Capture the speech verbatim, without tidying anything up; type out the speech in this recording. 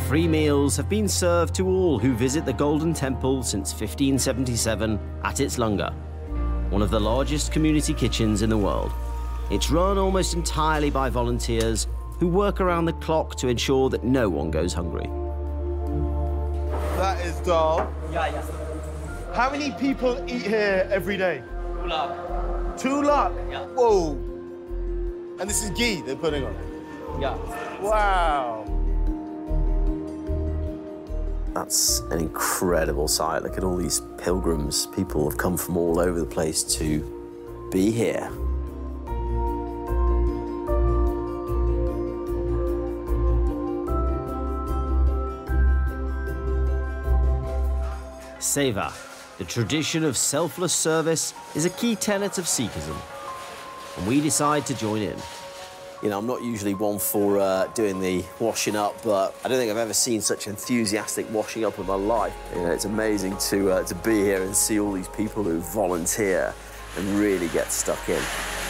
Free meals have been served to all who visit the Golden Temple since fifteen seventy-seven at its Langar, one of the largest community kitchens in the world. It's run almost entirely by volunteers who work around the clock to ensure that no one goes hungry. That is dal. Yeah, yes. How many people eat here every day? Two lakh. Two lakh? Yeah. Whoa. And this is ghee they're putting on? Yeah. Wow. That's an incredible sight. Look at all these pilgrims. People have come from all over the place to be here. Seva, the tradition of selfless service, is a key tenet of Sikhism, and we decide to join in. You know, I'm not usually one for uh, doing the washing up, but I don't think I've ever seen such enthusiastic washing up in my life. You know, it's amazing to, uh, to be here and see all these people who volunteer and really get stuck in.